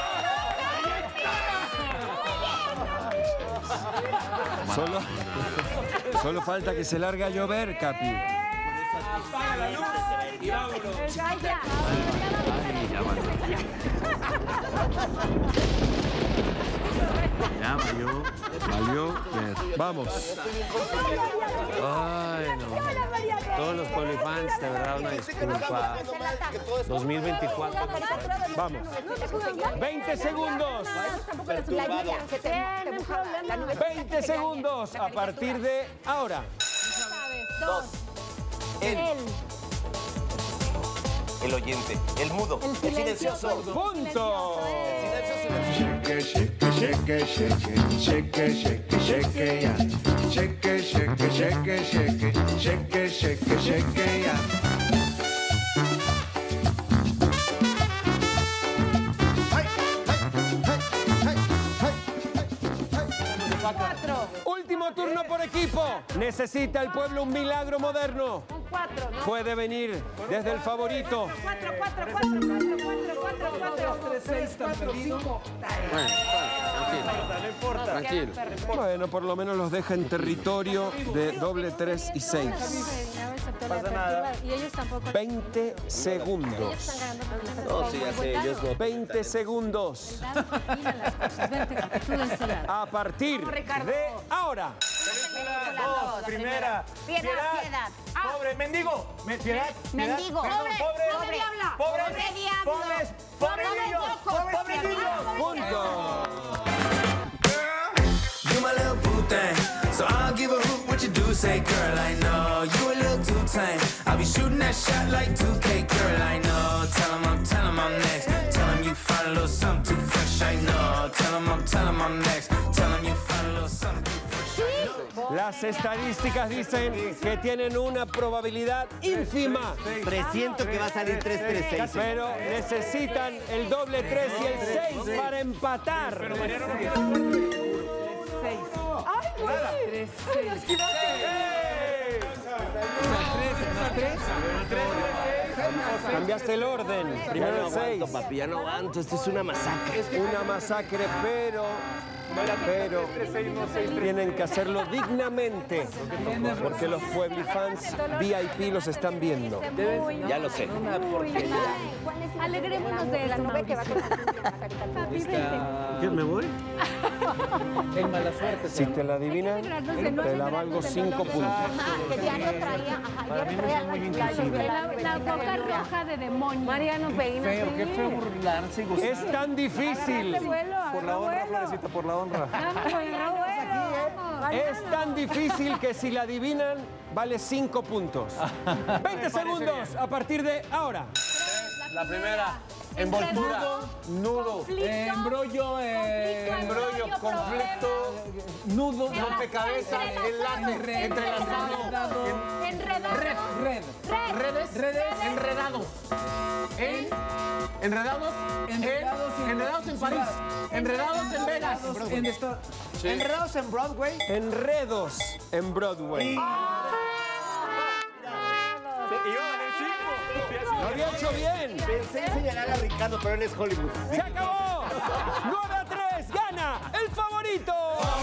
Solo, solo falta que se largue a llover, Capi. Apaga la luz y vámonos. Ya, ya. Ya valió. Valió. Vamos. Ay, no. Todos los Polifans, de verdad, una disculpa. dos mil veinticuatro. Vamos. veinte segundos. La lluvia que te, te mojaba, la nube. veinte segundos a partir de ahora. Dos. Él. Él. El oyente. El mudo. El silencioso. ¡Punto! Silencio, silencio. Último turno por equipo. Necesita el pueblo un milagro moderno. Un cuatro, ¿no? Puede venir desde el favorito. Cuatro, cuatro, cuatro, cuatro, cuatro, cuatro, cuatro. Tres, seis, están perdidos. Bueno, tranquilo. Tranquilo. Bueno, por lo menos los deja en territorio de doble tres y seis. Pasa nada. Y ellos tampoco. veinte segundos. Ellos están ganando por la No, sí, ya sé, ellos no. veinte segundos. A partir de ahora. película, dos, dos, primera. Piedad, piedad. Ah. Pobre, mendigo. Me- Piedad, piedad, Mendigo. perdón, Pobre, pobre, pobre diabla. Pobres, Pobre diablo. pobres, pobres Pobres niños, locos. pobres niños. Punto. You my little boo thing, so I'll give a hoot what you do. Say, girl, I know you a little too tame. I'll be shooting that shot like two K, girl, I know. Tell 'em I'm, tell 'em I'm next. Tell 'em you find a little something too fresh, I know. Tell 'em I'm, tell 'em I'm next. Tell 'em you find a little something too fresh, I know. Las estadísticas dicen que tienen una probabilidad ínfima. Presiento que va a salir tres tres seis. Pero necesitan el doble tres y el seis para empatar. Pero Mariano no ¡Ay, güey! ¡Ay, lo esquivaste! Cambiaste el orden. Ya Primero no el seis. aguanto, papi, ya no aguanto. Esto es una masacre. Una masacre, pero, pero tienen que hacerlo dignamente, porque los Pueblifans V I P los están viendo. Ya lo sé. Alegrémonos de la nube que va a ¿Me voy? En mala suerte. Si te la adivinan, te la valgo cinco puntos. Que diario traía, ajá, Para mí no traía es muy la- inclusive. La, la boca roja de demonio. Mariano, peina. Feo, qué feo burlarse y gozar. Es tan difícil, Por la honra, Florecita, por la honra. es tan difícil que si la adivinan, vale cinco puntos. veinte segundos a partir de ahora. La primera, envoltura. Nudo. Eh, embrollo, eh, embrollo, conflicto, nudo, rompecabezas, enlace, entrelazado, Enredado. red, red, redes, redes, enredados. En, enredados, enredados, en, enredados en París, enredados en Vegas, en esto, Enredados en Broadway. Enredos en Broadway. Lo había hecho bien. Pensé en señalar a Ricardo, pero él es Hollywood. ¡Se acabó! nueve a tres, gana el favorito.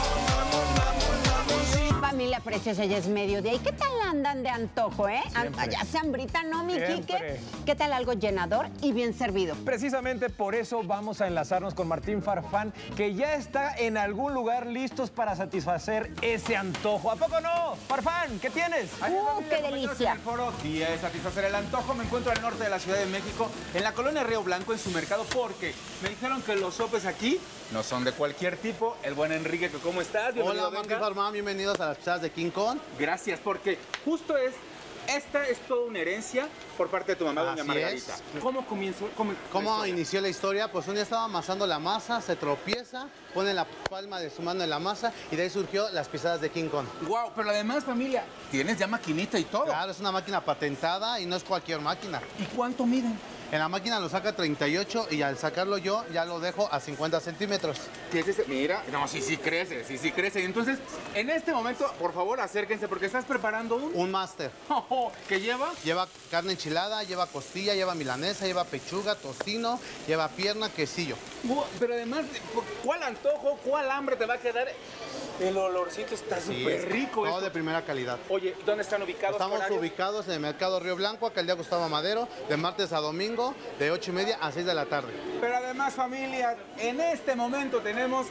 Familia preciosa, ya es mediodía. ¿Y qué tal andan de antojo, eh? An- Ya se hambrita, ¿no, mi Siempre. Quique? ¿Qué tal algo llenador y bien servido? Precisamente por eso vamos a enlazarnos con Martín Farfán, que ya está en algún lugar listos para satisfacer ese antojo. ¿A poco no? Farfán, ¿qué tienes? ¡Uh, qué delicia! El foro Día de Satisfacer el Antojo. Me encuentro al norte de la Ciudad de México, en la colonia Río Blanco, en su mercado, porque me dijeron que los sopes aquí no son de cualquier tipo. El buen Enrique, ¿cómo estás? Bienvenido, Hola, venga. Martín Farfán, bienvenidos a las pisadas de King Kong. Gracias, porque justo es, esta es toda una herencia por parte de tu mamá, doña Así Margarita. es. ¿Cómo comenzó? ¿Cómo, ¿Cómo inició la historia? Pues un día estaba amasando la masa, se tropieza, pone la palma de su mano en la masa y de ahí surgió las pisadas de King Kong. Wow, pero además, familia, tienes ya maquinita y todo. Claro, es una máquina patentada y no es cualquier máquina. ¿Y cuánto miden? En la máquina lo saca treinta y ocho y al sacarlo yo ya lo dejo a cincuenta centímetros. ¿Qué es ese? Mira, no, sí, sí crece, sí, sí crece. Y entonces, en este momento, por favor, acérquense porque estás preparando un... Un máster. ¿Qué lleva? Lleva carne enchilada, lleva costilla, lleva milanesa, lleva pechuga, tocino, lleva pierna, quesillo. Bu- Pero además, ¿cuál antojo, cuál hambre te va a quedar? El olorcito está Sí, súper es rico. Todo esto. de primera calidad. Oye, ¿dónde están ubicados? Estamos horarios? ubicados en el Mercado Río Blanco, acá el día Gustavo Madero, de martes a domingo, de ocho y media a seis de la tarde. Pero además, familia, en este momento tenemos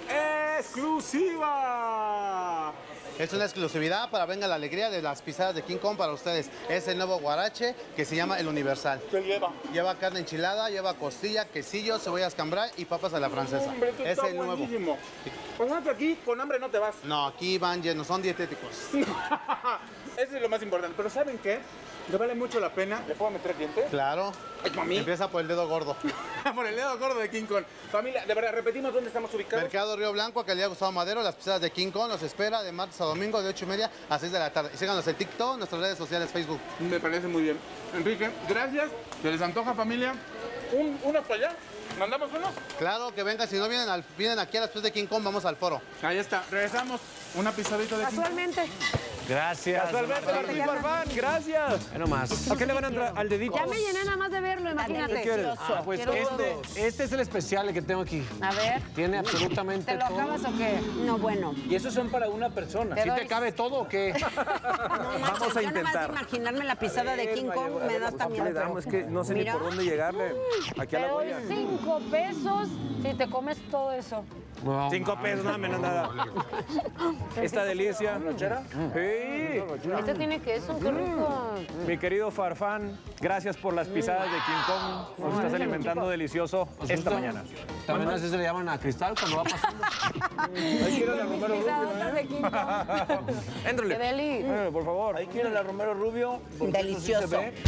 exclusiva. Es una exclusividad para Venga la Alegría de las pisadas de King Kong para ustedes. Es el nuevo guarache que se llama el Universal. ¿Qué lleva? Lleva carne enchilada, lleva costilla, quesillo, cebollas cambray y papas a la francesa. Hombre, esto Es está el nuevo. buenísimo. Por ejemplo, aquí con hambre no te vas. No, aquí van llenos, son dietéticos. Eso es lo más importante. Pero ¿saben qué? Le vale mucho la pena. ¿Le puedo meter dientes? Claro. Ay, mami. Empieza por el dedo gordo. Por el dedo gordo de King Kong. Familia, de verdad, repetimos dónde estamos ubicados. Mercado Río Blanco, acá el día Gustavo Madero, las pisadas de King Kong los espera de martes a domingo de ocho y media a seis de la tarde. Y síganos en TikTok, nuestras redes sociales, Facebook. Me parece muy bien. Enrique, gracias. ¿Se les antoja, familia? ¿Un, uno para allá? ¿Mandamos uno? Claro, que vengan, si no vienen, al- vienen aquí a las pisadas de King Kong, vamos al foro. Ahí está. Regresamos. Una pisadita de King Kong. Casualmente. Gracias. Casualmente, Martín Farfán, gracias. Bueno, más. ¿A qué le van a entrar? ¿Al dedito? Ya me llené nada más de verlo, imagínate. ¿Qué quieres? Ah, pues Quiero este, todos. este es el especial el que tengo aquí. A ver, Tiene absolutamente ¿te lo todo. acabas o qué? No, bueno. Y esos son para una persona. Te ¿Sí doy- te cabe todo o qué? No, Vamos a yo nomás intentar. de imaginarme la pisada de King Kong me da hasta miedo. Es que no sé Mira. ni por dónde llegarle. Aquí a Te la doy huella. cinco pesos si te comes todo eso. No, Cinco mames, pesos, nada menos nada. Esta delicia. Sí. Este tiene queso, qué rico. Mi querido Farfán, gracias por las pisadas de King Kong. Nos estás alimentando delicioso esta mañana. También así se le llaman a Cristal cuando va pasando. Ahí quiero la Romero Rubio, de King Kong. Éntrale. Qué deli. Eh, por favor. Ahí quiero la Romero Rubio. porque eso sí se Delicioso. ve.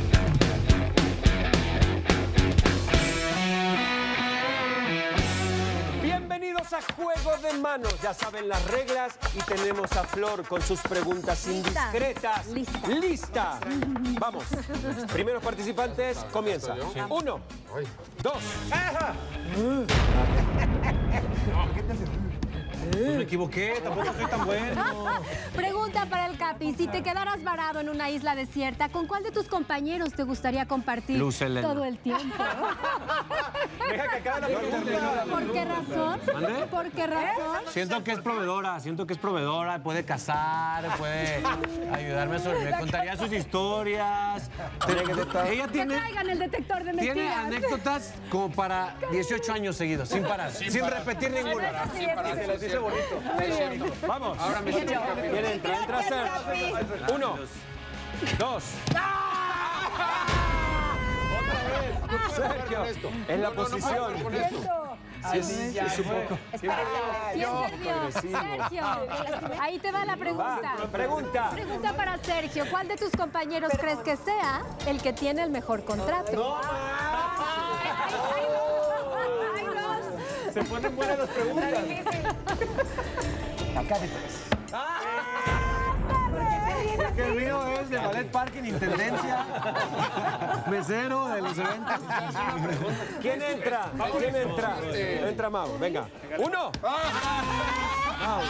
Bienvenidos a Juego de Manos. Ya saben las reglas y tenemos a Flor con sus preguntas Lista. indiscretas. Lista. Lista. Vamos. Primeros participantes, comienza. Uno, dos. ¡Ajá! Pues me equivoqué, tampoco soy tan bueno. Pregunta para el Capi. Si te quedaras varado en una isla desierta, ¿con cuál de tus compañeros te gustaría compartir Luz Helena. todo el tiempo? Deja que acabe la pregunta. ¿Por qué razón? ¿Mande? ¿Por qué razón? Siento que es proveedora, siento que es proveedora, puede casar, puede ayudarme a sobrevivir, me contaría sus historias. Ella Que tiene, traigan el detector de tiene mentiras. anécdotas como para dieciocho años seguidos, sin parar, sin, repetir ninguna. Sí, sí, Se los dice bonito. Vamos. Ahora me siento ¿Quién entra? Entra a ser. Uno, dos. Sergio, en la posición. Sí, sí, es un poco. ¿Quién perdió? Sergio. Ahí te va la pregunta. Va, pregunta. Pregunta para Sergio. ¿Cuál de tus compañeros crees que sea el que tiene el mejor contrato? Hay dos. Se ponen buenas las preguntas. Acá de tres. Porque el mío es de ballet parking, intendencia, mesero de los eventos. ¿Quién entra? ¿Quién entra? Entra Mau, venga. Uno. Mau.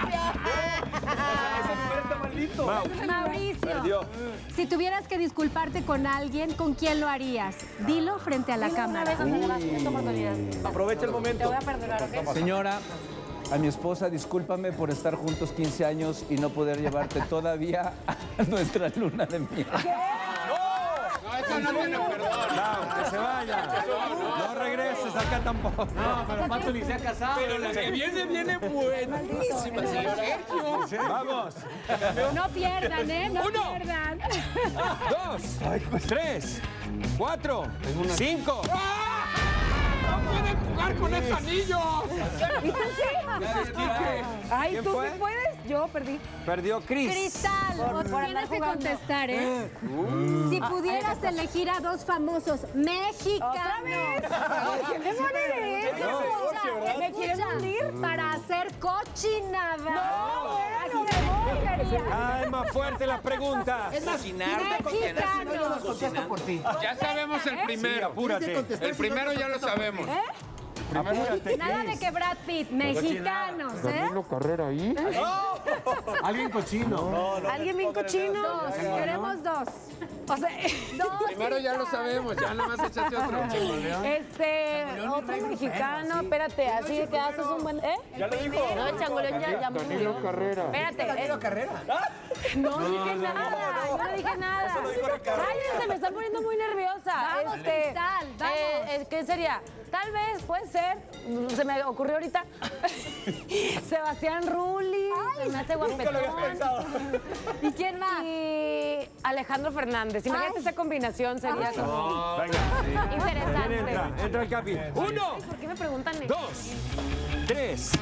Mau. Mauricio, Perdió. si tuvieras que disculparte con alguien, ¿con quién lo harías? Dilo frente a la cámara. Aprovecha el momento. Te voy a perdonar, ¿ok? Señora, a mi esposa, discúlpame por estar juntos quince años y no poder llevarte todavía a nuestra luna de miel. No, eso no tiene perdón. Mau, que se vaya. No regreses acá tampoco. No, pero Pato ni se ha casado. Pero la que viene, viene buenísima, señor Sergio. Vamos. No pierdan, ¿eh? No Uno. pierdan. Dos, tres, cuatro, cinco. ¡No pueden jugar con esos anillos! ¿Y tú sí? Ay, ¿Quién ¿tú fue? sí puedes? Yo perdí. Perdió Cris. Cristal, Por- por tienes andar que jugando. contestar, ¿eh? Si pudieras elegir a dos famosos mexicanos. ¿Otra vez? ¿Qué poner eso? Escucha, ¿Me quieres escucha, hundir? para hacer cochinada. No, bueno, me voy, Cada vez más fuerte las preguntas. Es cocinarte, Mexicanos. yo los contesto por ti. Ya sabemos el Sí, primero. apúrate. El primero ya lo sabemos. Apúrate, Nada de Cris. que Brad Pitt, mexicanos, ¿eh? Carrera ahí? Alguien cochino. ¿Alguien bien cochino? Dos, queremos dos. O sea, dos. Primero ya lo sabemos, ya nada más échate otro. Este, otro mexicano, espérate, así que haces un buen... ¿Eh? Ya lo dijo. No, el changoleón ya, ya murió. Carrera. Espérate. Danilo Carrera. No dije nada, yo no dije nada. Cállense, me están poniendo muy nerviosa. Vamos, Cristal, vamos. eh, eh, ¿Qué sería? Tal vez, puede ser, se me ocurrió ahorita, Sebastián Rulli, se me hace Nunca lo había guapetón. pensado. ¿Y quién más? Y Alejandro Fernández. Imagínate Ay. esa combinación, sería Ay. como Venga. ¿Quién interesante. entra? Entra el Capi. Uno, ¿Por qué me preguntan eso? dos, tres.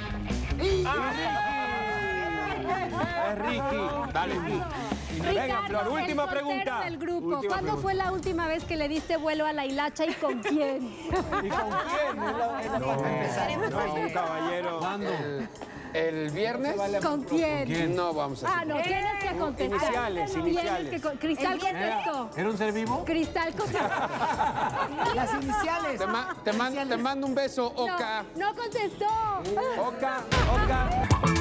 Es Ricky. Dale, Ricky. Venga, Ricardo, Flor, última el soltero pregunta. del grupo. Última ¿Cuándo pregunta. fue la última vez que le diste vuelo a la hilacha y con quién? ¿Y con quién? No, un caballero. El viernes. ¿Con quién? No vamos a Ah, no, tienes que contestar. Iniciales, Tienes iniciales. que con- Cristal contestó. ¿Era un ser vivo? Cristal contestó. Las iniciales. Te, ma- te man- te mando un beso, Oka. No, no contestó. Oca, Oca.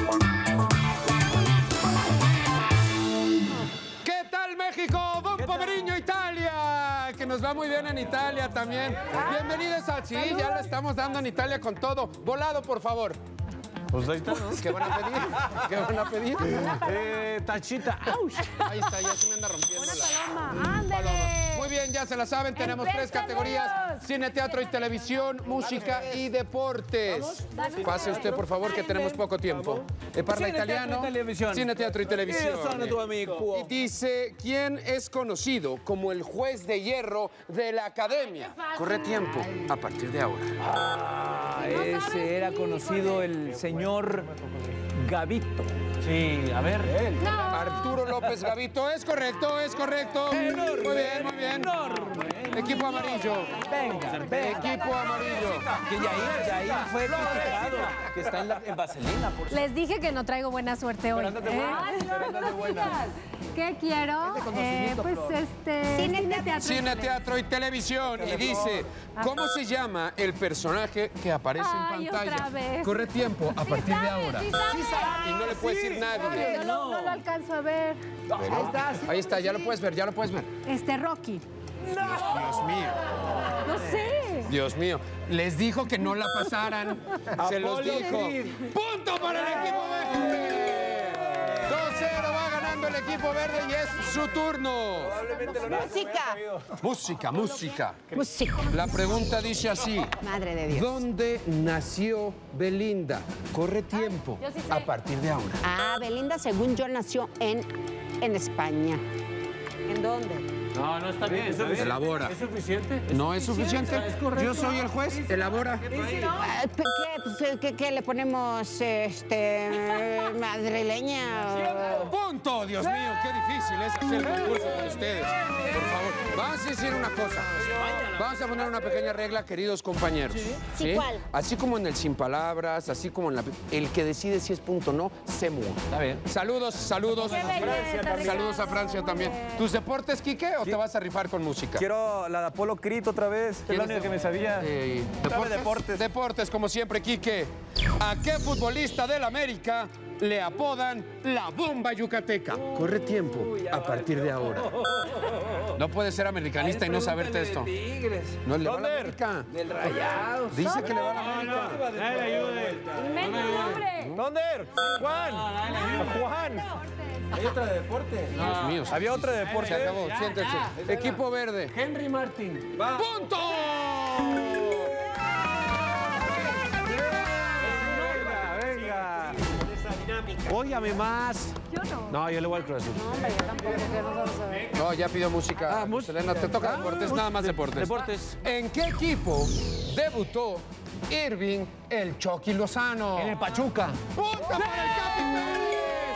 ¿Qué tal México? Don Pomeriño, Italia. Que nos va muy bien en Italia también. Bienvenidos a Sí, ya lo estamos dando en Italia con todo. Volado, por favor. Pues ahí está, ¿no? ¿Qué van a pedir? ¿Qué van a pedir? Eh, tachita. ¡Auch! Ahí está, ya se me anda rompiendo Una la... paloma, ándale. Muy bien, ya se la saben, tenemos tres Empézalos. categorías: cine, teatro y televisión, música y deportes. Pase usted, por favor, que tenemos poco tiempo. Eh, parla Cine, teatro italiano, y televisión. cine, teatro y televisión. Io sono tuo amico. Y dice, ¿quién es conocido como el juez de hierro de la academia? Corre tiempo a partir de ahora. Ah, ese era conocido el señor Gavito. Sí, a ver. Él. Arturo López Gavito, es correcto, es correcto. Enorme, Muy bien, muy bien. enorme. Equipo amarillo. Venga, venga. Equipo amarillo. Que Yair, Yair fue criticado, que está en, la, en Vaselina, por Les dije que no traigo buena suerte hoy. Pero andas de buena, ¿eh? pero andas de buena. ¿Qué quiero? Eh, pues este. Cine, teatro. Cine, teatro y televisión. Y dice, ¿cómo se llama el personaje que aparece Ay, en pantalla? otra vez. Corre tiempo a partir de ahora. Sí sabe. Y no le puede decir nadie. Yo no, no lo alcanzo a ver. Pero- Ahí está. ahí está, ya lo puedes ver, ya lo puedes ver. Este, Rocky. Dios mío. No sé. Dios mío. Les dijo que no la pasaran. Se los Apolo dijo. Creed. ¡Punto para el equipo verde! dos cero va ganando el equipo verde y es su turno. Música. Música, música. Música. La pregunta dice así. Madre de Dios. ¿Dónde nació Belinda? Corre tiempo yo sí sé. a partir de ahora. Ah, Belinda, según yo, nació en, en España. ¿En dónde? No, no está bien. Está bien. Elabora. ¿Es suficiente? ¿No es suficiente? Es correcto. Yo soy el juez. Elabora. Ah, ¿Qué, pues, ¿qué, qué le ponemos, este, madrileña? ¡Punto! Dios mío, qué difícil es hacer concurso con ustedes. Por favor, vamos a decir una cosa. Vamos a poner una pequeña regla, queridos compañeros. Sí, ¿cuál? Así como en el sin palabras, así como en la... El que decide si es punto o no, se muere. Está bien. Saludos, saludos. Qué belleza, Ricardo. Saludos a Francia también. ¿Tus deportes, Quique, o te vas a rifar con música? Quiero la de Apolo Creed otra vez. Es la única que me sabía. Eh, ¿Deportes? ¿Deportes? Deportes, como siempre, Quique. ¿A qué futbolista del América le apodan la bomba yucateca? Corre tiempo a partir de ahora. No puedes ser americanista y no saberte esto. No, le va a la América. Del Rayados. Dice que le va a la América. Dale, ayude. Inventa un nombre. ¿Dónde? Juan. Juan. Hay otra de deporte. Dios mío. Había otra de deporte. Se acabó, siéntese. Equipo verde. Henry Martin. ¡Punto! Venga, venga. Óigame más. Yo no. No, yo le voy al Cruz Azul. No, hombre, yo tampoco, que no vamos a ver. No, ya pidió música. Ah, mus- Selena, te toca deportes, nada más deportes. Deportes. ¿En qué equipo debutó Irving el Chucky Lozano? En el Pachuca. ¡Punto para el Capi Pérez!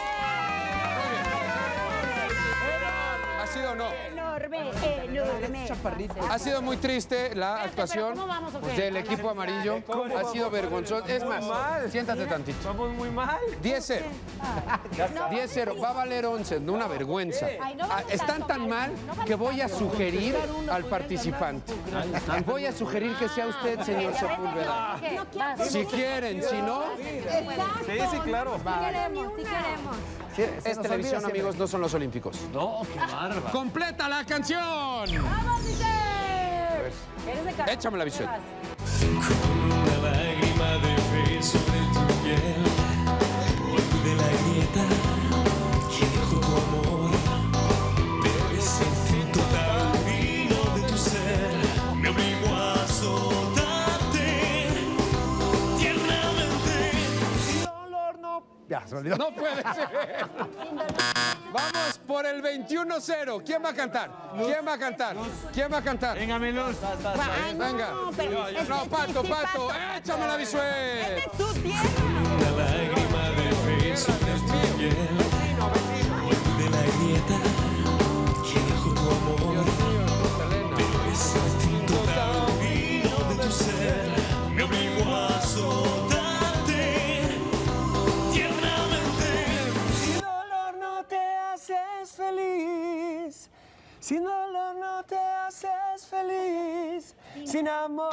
¿Ha sido o no? Enorme, enorme. Ha sido muy triste la actuación ¿cómo vamos, o qué? del equipo amarillo. Ha sido vergonzoso. Es más, siéntate tantito. Vamos muy mal. diez cero. diez cero. Va a valer once. No, una vergüenza. Ay, no Ah, vamos Están tanto, tan ay, mal no vamos que voy a tanto. sugerir al participante. Voy a sugerir que sea usted, señor Sepúlveda. Si quieren, si no, Exacto. Sí, sí, claro. Sí queremos, sí queremos. es televisión, amigos, no son los olímpicos. No, qué bárbaro. ¡Completa la canción! ¡Vamos, Michelle! Eres de Carlos. Échame la visión. Una lágrima de fe sobre tu piel, polvo de la grieta que dejó tu amor, pero ese instinto tan vino de tu ser me obligó a azotarte tiernamente. Dolor no. Ya, se me olvidó. No puede ser. Vamos por el veintiuno cero. ¿Quién va a cantar? ¿Quién va a cantar? ¿Quién va a cantar? Venga, mi luz. Ay, no, Venga. pero este No, sí, Pato, sí, Pato. Pato. Échame la visual. Este es tu tierra. Una lágrima de fe sobre tu piel, polvo de la grieta que dejó tu amor, pero ese instinto tan vino de tu ser me obligó a azotarte tiernamente. Sin dolor no te haces feliz. Sin dolor no te haces feliz. Sin amor.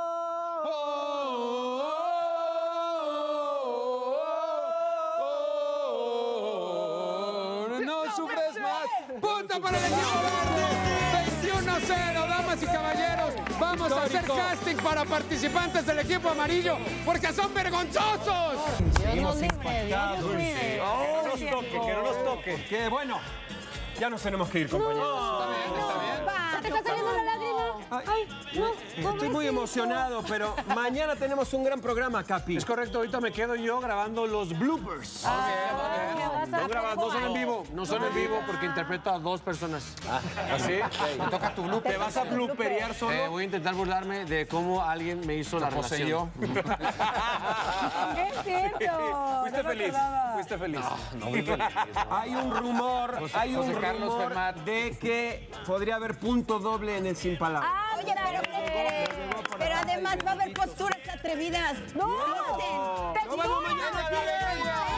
No sufres más. Punto para el equipo verde. veintiuno cero, damas y caballeros. Va vamos a hacer Histórico. casting para participantes del equipo amarillo porque son vergonzosos. Seguimos nos libre, impactados. Dios nos libre. Que no nos toque, que no nos toque. Que bueno, ya nos tenemos que ir, compañeros. ¿Se te está saliendo la lágrima? Ay, estoy muy emocionado, pero mañana tenemos un gran programa, Capi. Es correcto, ahorita me quedo yo grabando los bloopers. No, grabas, no son en vivo, no son en vivo porque interpreto a dos personas. ¿Así? Te toca tu blooper. ¿Te vas a blooperear solo? Eh, voy a intentar burlarme de cómo alguien me hizo la poseyó. relación. Es cierto. Fuiste no me feliz. acordaba. Fuiste feliz. No, muy feliz. Hay un rumor, José- hay un José Carlos rumor Fermat. de que podría haber punto doble en el Sin Palabras. Oye, pero, pero además va a haber posturas atrevidas. ¡No! Nos vemos mañana a la alegría.